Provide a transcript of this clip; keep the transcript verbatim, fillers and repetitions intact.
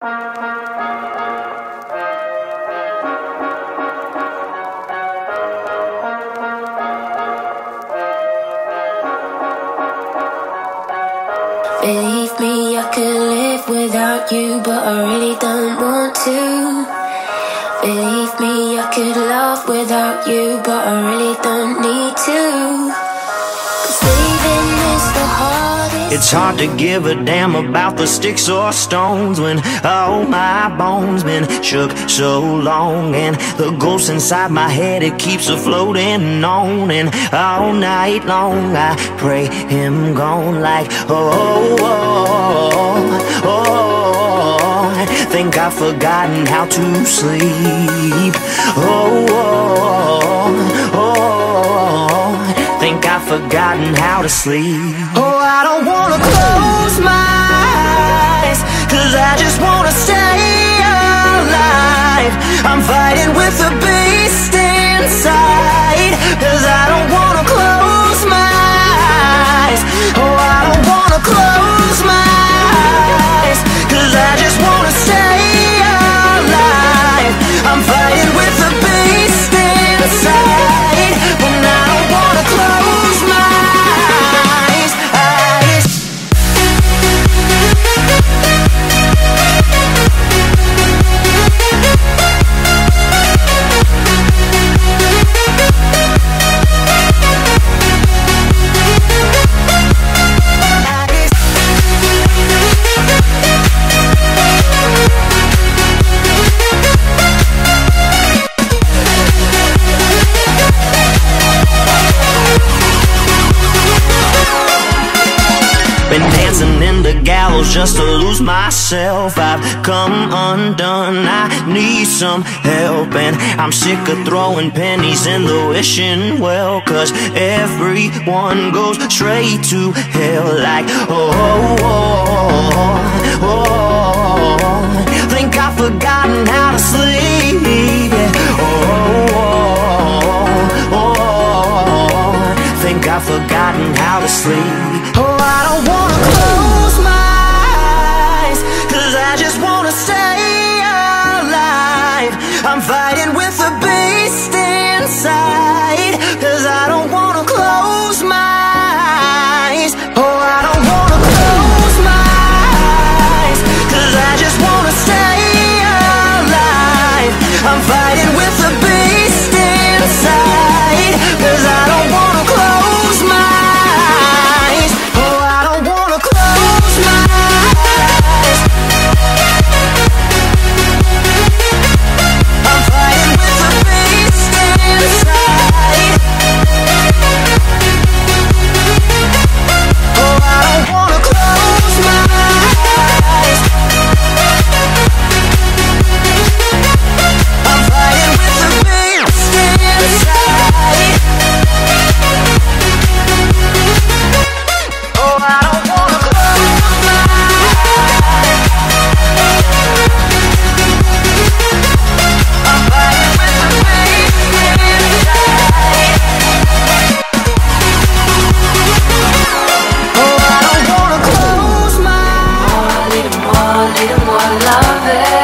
Believe me, I could live without you, but I really don't want to. Believe me, I could love without you, but I really don't need to. 'Cause leaving is the hardest. It's hard to give a damn about the sticks or stones when all my bones been shook so long, and the ghost inside my head, it keeps a floating on, and all night long I pray him gone, like oh, oh, oh, think I've forgotten how to sleep. Oh, oh, oh, think I've forgotten how to sleep. Oh, I don't wanna close my eyes, 'cause I just wanna stay alive. I'm fighting with the beast inside, 'cause I don't wanna close my eyes. Oh, I don't wanna close my eyes, 'cause I just wanna stay alive. I'm fighting with the beast inside, and I don't wanna close my eyes. eyes. Been dancing in the gallows just to lose myself. I've come undone, I need some help, and I'm sick of throwing pennies in the wishing well, 'cause everyone goes straight to hell, like oh, oh, oh, think I've forgotten how to sleep. Yeah. Oh, oh, oh, think I've forgotten how to sleep. Oh, I don't wanna close my eyes, 'cause I just wanna stay alive. I'm fighting with the beast inside, 'cause I don't wanna close my eyes. Oh, I don't wanna close my eyes, 'cause I just wanna stay alive. I'm fighting with the beast inside, 'cause I don't wanna close my eyes. Oh, I don't wanna close my eyes. I'm fighting with the beast inside. Oh, I don't wanna close my eyes. I'm fighting with the beast inside. Oh, I don't wanna close my eyes. I'm fighting with the beast inside. Oh, I don't wanna close my eyes. More, little more, little more love it.